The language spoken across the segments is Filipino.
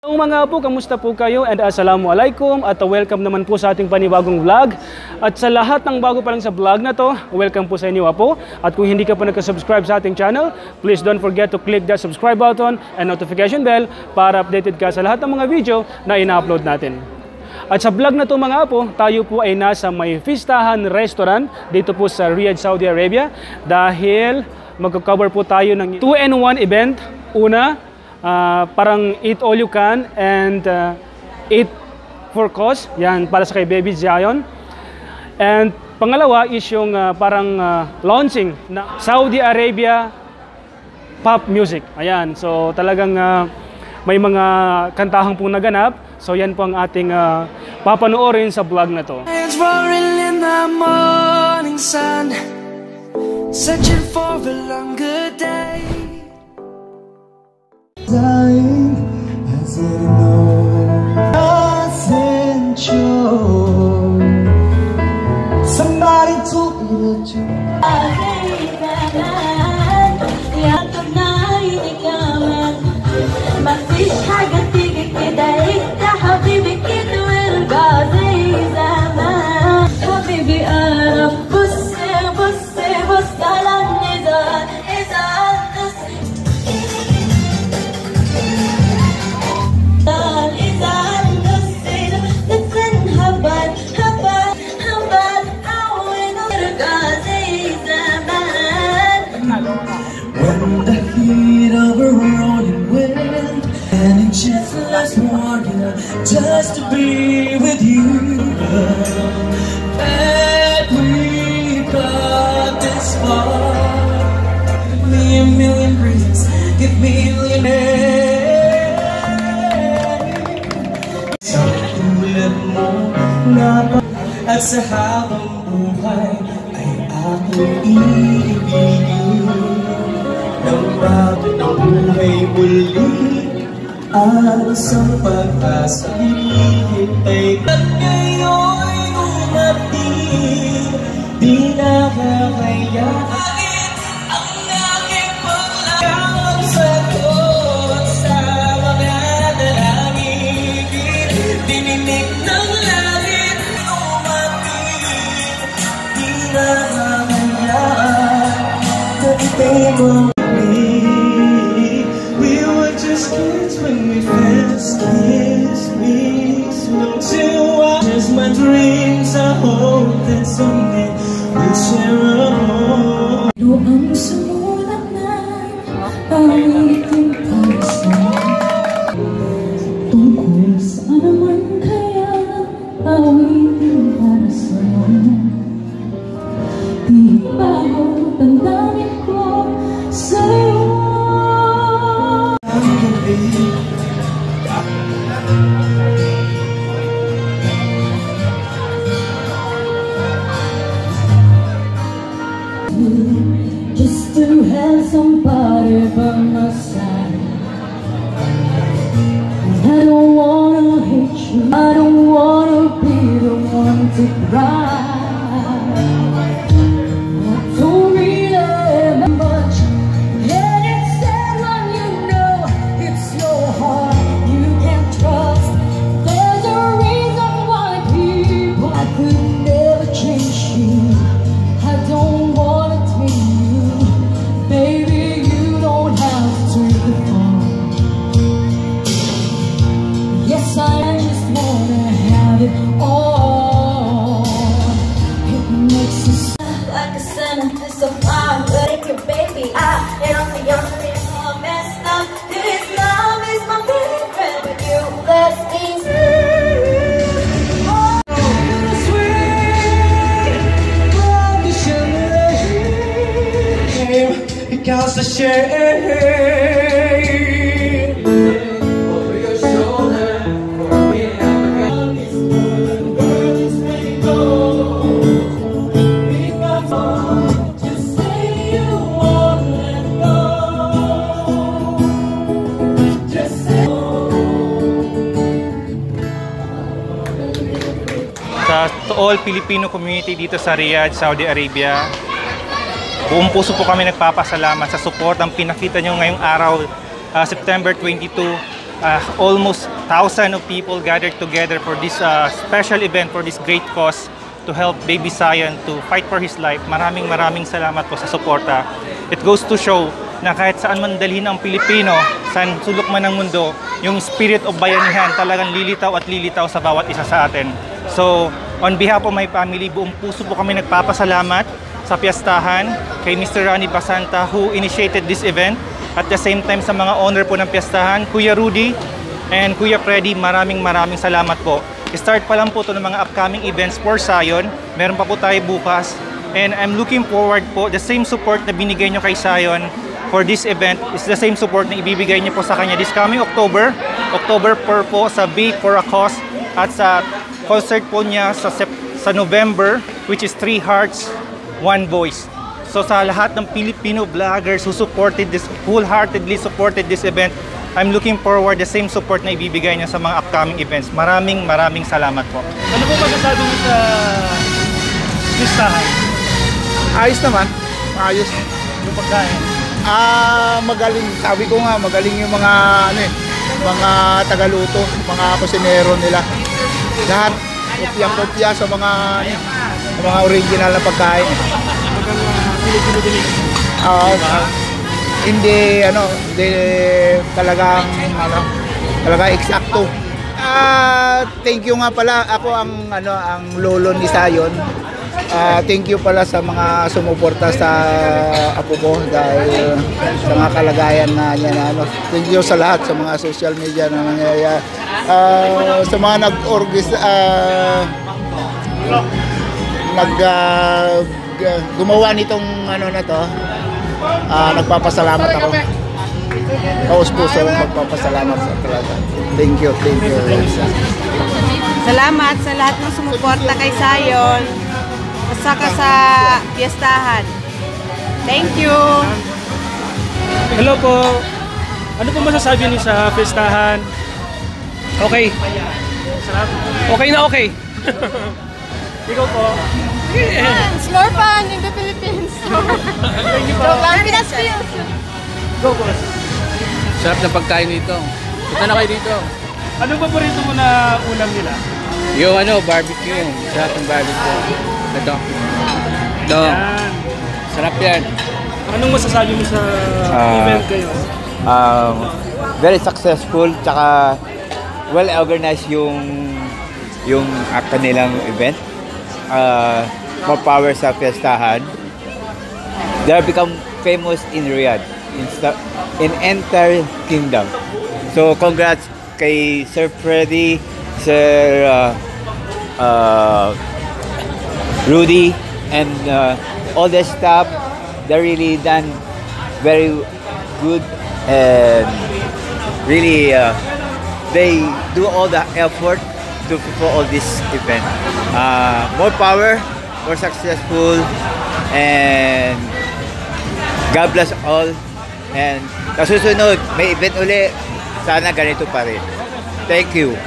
Mga po, kamusta po kayo and assalamualaikum at welcome naman po sa ating panibagong vlog. At sa lahat ng bago pa lang sa vlog na to, welcome po sa inyo po. At kung hindi ka pa nagka-subscribe sa ating channel, please don't forget to click that subscribe button and notification bell para updated ka sa lahat ng mga video na ina-upload natin. At sa vlog na to mga po, tayo po ay nasa may Fistahan Restaurant dito po sa Riyadh, Saudi Arabia dahil magko-cover po tayo ng 2-in-1 event. Una, parang eat all you can and eat for cost, yan para sa kay Baby Zion. And pangalawa is yung parang launching na Saudi Arabia pop music. Ayan, so talagang may mga kantahang pong naganap. So yan po ang ating papanoorin sa vlog na to. Searching for a longer day. Dying, as I know, doesn't show. Somebody told me that you. ما فيش حاجة تيجي كده انت حبيبي كده وارجع زي زمان حبيبي انا بص بص بص على النزال when the heat of a rolling wind and it just lasts longer just to be with you. That we got this far. Give me a million reasons, give me a million names. Tulad mo na ba at sa habang buhay ay aking iibigin. Nang bago ng buhay muli ang isang pag-asa hinihintay. At ngayon'y umating, di nakakayaan ang aking paglagang sagot sa mga dalangin. Dininig ng langit umating, di nakakayaan tabi mo. My dreams, I hope that someday we'll share a home. Luang sumulat na pawitin para sa'yo. Tungkol saan naman kaya pawitin para sa'yo. Di ba ako tandangin ko sa'yo. Ang gabi just to have somebody by my side. I don't wanna hate you, I don't wanna be the one to cry. I don't really much, and it's sad when you know it's your heart you can't trust. There's a reason why people I could never change you. I don't wanna take you, baby, you don't have to fall. Yes, I just wanna have it all. It makes you sound like a sentence so far, but if you're baby, and I'm the young man, all messed up. This love is my favorite, but you left me. Because the shame over your shoulder for me, I'm this world is ready to go. Because just say you won't let go. Just say to all Filipino community dito sa Riyadh, Saudi Arabia. Buong puso po kami nagpapasalamat sa support ang pinakita nyo ngayong araw, September 22, almost 1,000 of people gathered together for this special event, for this great cause to help baby Zion to fight for his life. Maraming salamat po sa suporta. It goes to show na kahit saan man dalhin ang Pilipino, saan sulok man ng mundo, yung spirit of bayanihan talagang lilitaw at lilitaw sa bawat isa sa atin. So, on behalf of my family, buong puso po kami nagpapasalamat sa piyastahan kay Mr. Rani Basanta who initiated this event. At the same time sa mga owner po ng piyastahan, Kuya Rudy and Kuya Freddy, maraming salamat po. Start pa lang po ito ng mga upcoming events for Zion. Meron pa po tayo bukas. And I'm looking forward po, the same support na binigay nyo kay Zion for this event is the same support na ibibigay nyo po sa kanya this coming October 4 po sa Be for a Cause, at sa concert po niya sa November, which is 3 Hearts, 1 Voice. So sa lahat ng Filipino vloggers who supported this, wholeheartedly supported this event, I'm looking forward the same support na ibibigay niya sa mga upcoming events. Maraming salamat po. Ano po masasabi niyo sa listahan? Ayos naman, ayos. Yung pagkain? Magaling, sabi ko nga, magaling yung mga mga tagaluto, mga kusinero nila. Lahat kopya sa mga original na pagkain. Hindi talagang eksakto. Thank you nga pala, ako ang lolo ni Zion. Thank you pala sa mga sumuporta sa apo ko dahil sa mga kalagayan na niya na thank you sa lahat sa mga social media na nangyayari. Sa mga gumawa nitong na to, nagpapasalamat ako. Taos-puso magpapasalamat sa talaga. Thank you. Salamat sa lahat ng sumuporta kay Zion at saka sa piyestahan. Thank you! Hello po. Ano po masasabi niyo sa piyestahan? Okay. Okay na okay. Ikaw po. It's more fun in the Philippines. Joke lang, Pinas feels. Go po. Sarap ng pagkain dito. Punta na kayo dito. Anong paborito mo na ulam nila? Yung barbecue. Sarap ng barbecue. Ito. Yan. Sarap yan. Anong masasabi mo sa event kayo? Very successful, tsaka well organized yung kanilang event. More power sa fiestahan. They have become famous in Riyadh, in entire kingdom. So congrats kay Sir Freddy, Sir Rudy, and all the staff. They really done very good, and really they do all the effort for all this event. More power, more successful, and God bless all. And kasusunod, may event uli. Sana ganito pa rin. Thank you.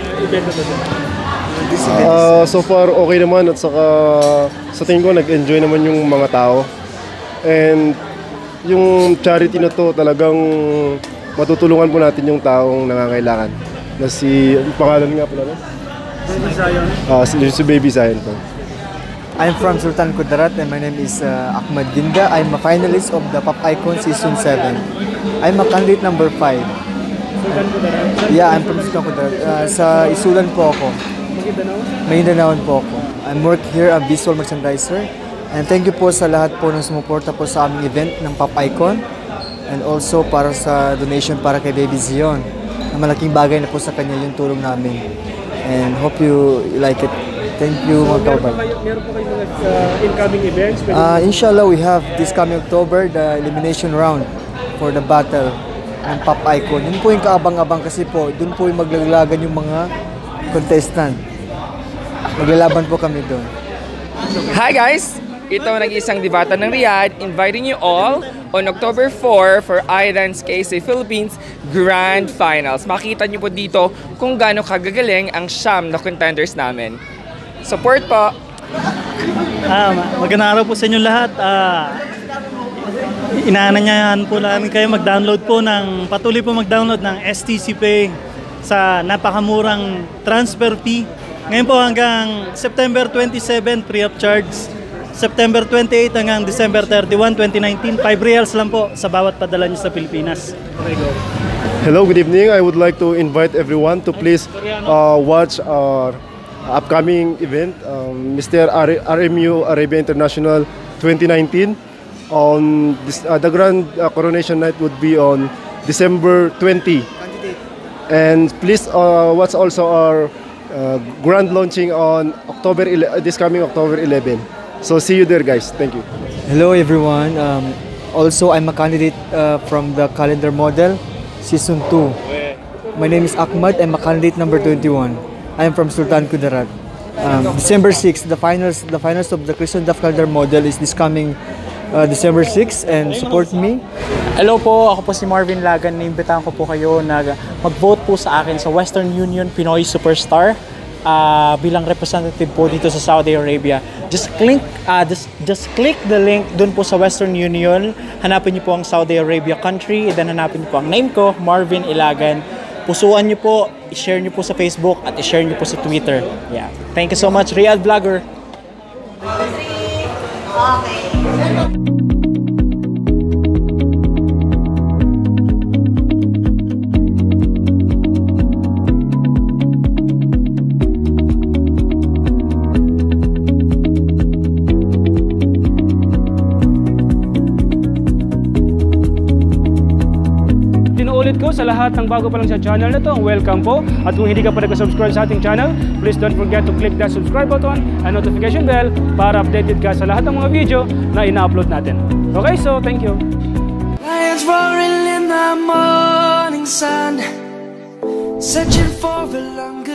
So far okay naman, at saka sa tingin ko nag-enjoy naman yung mga tao. And yung charity na to talagang matutulungan po natin yung taong nangangailangan. Na pangalan nga pala, no? Baby Zion. Si Baby Zion po. I'm from Sultan Kudarat and my name is Ahmad Ginda. I'm a finalist of the Pop Icon Season 7. I'm a candidate number 5. Sultan Kudarat? Yeah, I'm from Sultan Kudarat. Sa Isulan po ako. Maguindanaon po ako. I'm work here as visual merchandiser. And thank you po sa lahat po ng sumuporta po sa aming event ng Pop Icon. And also para sa donation para kay Baby Zion. Malaking bagay na po sa kanya yung tulong namin. And hope you like it. Thank you, mga kaubay. Meron po kayo mga incoming events? Inshallah, we have this coming October, the elimination round for the battle ng Pop Icon. Yun po yung kaabang-abang kasi po, dun po yung maglalagan yung mga contestant. Maglalaban po kami doon. Hi guys! Ito ang nag-iisang Diwata ng Riyadh, inviting you all on October 4 for iDance KC Philippines Grand Finals. Makita niyo po dito kung gaano kagagaling ang siyam na contenders namin. Support po! Magandang araw po sa inyo lahat. Inaanyayahan po namin kayo patuloy po mag-download ng STC Pay sa napakamurang transfer fee. Ngayon po hanggang September 27, free of charge. September 28 hanggang December 31, 2019, 5 reals lang po sa bawat padala niyo sa Pilipinas. Hello, good evening. I would like to invite everyone to please watch our upcoming event, Mr. RMU Arabia International 2019. On this, the grand coronation night would be on December 20. And please watch also our grand launching on this coming October 11. So see you there, guys. Thank you. Hello everyone. Also, I'm a candidate from the calendar model, season 2. My name is Ahmad. I'm a candidate number 21. I am from Sultan Kudarat. December 6, the finals of the Christian Duff calendar model is this coming December 6, and support me. Hello po, ako po si Marvin Lagan. Naimbitahan ko po kayo na mag-vote po sa akin sa Western Union Pinoy Superstar bilang representative po dito sa Saudi Arabia. Just click the link dun po sa Western Union. Hanapin niyo po ang Saudi Arabia country, then hanapin niyo po ang name ko, Marvin Ilagan. Pusuan niyo po, i-share niyo po sa Facebook at i-share niyo po sa Twitter. Yeah. Thank you so much, Riyadh Vlogger. Okay. Tinuulit ko sa lahat ng bago pa lang sa channel na to, welcome po. At kung hindi ka pa nag-subscribe sa ating channel, please don't forget to click that subscribe button and notification bell para updated ka sa lahat ng mga video na ina-upload natin. Okay, so thank you. Lions roaring in the morning sun, searching for a long